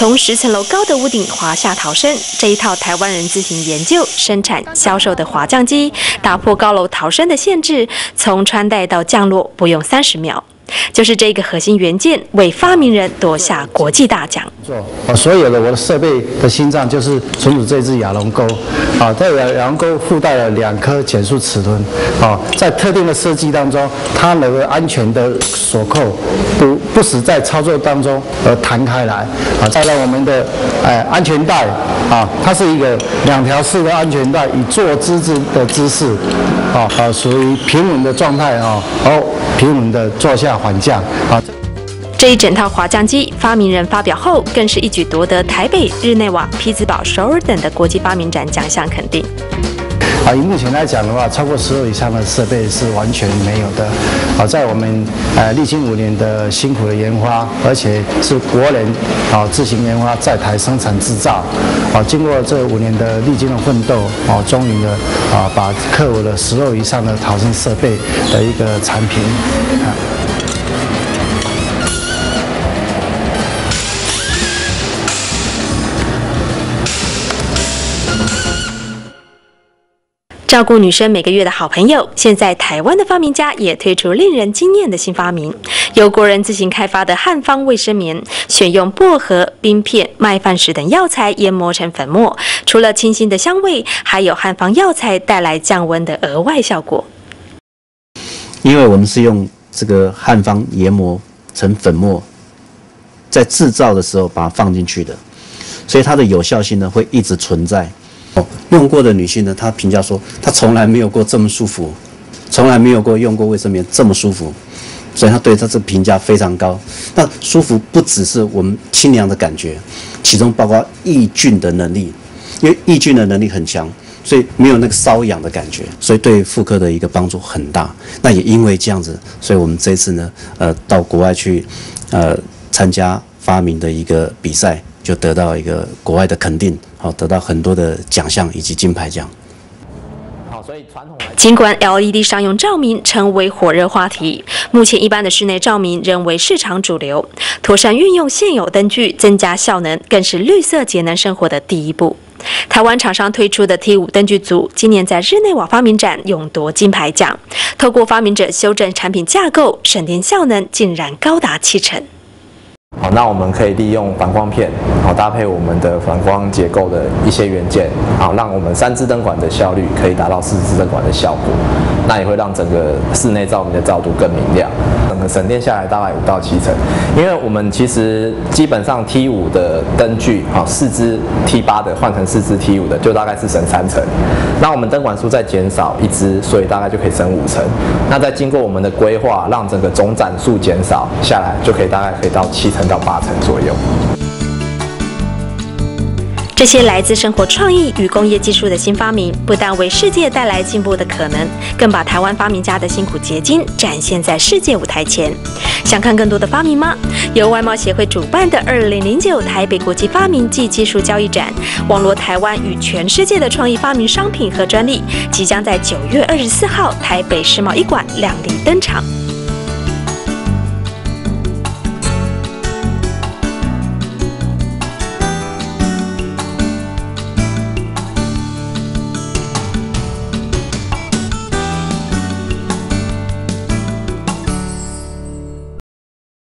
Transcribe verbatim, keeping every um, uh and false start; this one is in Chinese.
从十层楼高的屋顶滑下逃生，这一套台湾人自行研究、生产、销售的滑降机，打破高楼逃生的限制，从穿戴到降落不用三十秒。 就是这个核心元件为发明人夺下国际大奖。 啊，所有的我的设备的心脏就是纯属这只亚龙钩。啊，在亚亚龙钩附带了两颗减速齿轮。啊，在特定的设计当中，它能够安全的锁扣，不不使在操作当中而弹开来。啊，再让我们的呃安全带啊，它是一个两条式的安全带，以坐姿姿的姿势，啊啊，属于平稳的状态啊，然后平稳的坐下。 缓降啊！ 这一整套滑降机，发明人发表后，更是一举夺得台北、日内瓦、匹兹堡、首尔等的国际发明展奖项肯定。 啊，以目前来讲的话，超过十二以上的设备是完全没有的。啊，在我们呃历经五年的辛苦的研发，而且是国人啊自行研发在台生产制造。啊，经过这五年的历经的奋斗，啊，终于呢啊把克服了十二以上的逃生设备的一个产品啊。 照顾女生每个月的好朋友，现在台湾的发明家也推出令人惊艳的新发明，由国人自行开发的汉方卫生棉，选用薄荷、冰片、麦饭石等药材研磨成粉末，除了清新的香味，还有汉方药材带来降温的额外效果。 因为我们是用这个汉方研磨成粉末，在制造的时候把它放进去的，所以它的有效性呢会一直存在。 哦，用过的女性呢，她评价说，她从来没有过这么舒服，从来没有过用过卫生棉这么舒服，所以她对她这评价非常高。那舒服不只是我们清凉的感觉，其中包括抑菌的能力，因为抑菌的能力很强，所以没有那个瘙痒的感觉，所以对妇科的一个帮助很大。那也因为这样子，所以我们这次呢，呃，到国外去，呃，参加发明的一个比赛。 就得到一个国外的肯定，好，得到很多的奖项以及金牌奖。 好，所以传统尽管 L E D 商用照明成为火热话题，目前一般的室内照明仍为市场主流。妥善运用现有灯具，增加效能，更是绿色节能生活的第一步。台湾厂商推出的 T 五 灯具组，今年在日内瓦发明展勇夺金牌奖。透过发明者修正产品架构，省电效能竟然高达七成。 好，那我们可以利用反光片，好搭配我们的反光结构的一些元件，好让我们三支灯管的效率可以达到四支灯管的效果，那也会让整个室内照明的照度更明亮，整个省电下来大概五到七成。因为我们其实基本上 T 五 的灯具，好四支 T 八 的换成四支 T 五 的，就大概是省三成。那我们灯管数再减少一支，所以大概就可以省五成。那再经过我们的规划，让整个总盏数减少下来，就可以大概可以到七成。 到八成左右。 这些来自生活创意与工业技术的新发明，不但为世界带来进步的可能，更把台湾发明家的辛苦结晶展现在世界舞台前。想看更多的发明吗？由外贸协会主办的二零零九台北国际发明暨技术交易展，网罗台湾与全世界的创意发明商品和专利，即将在九月二十四号台北世贸一馆亮丽登场。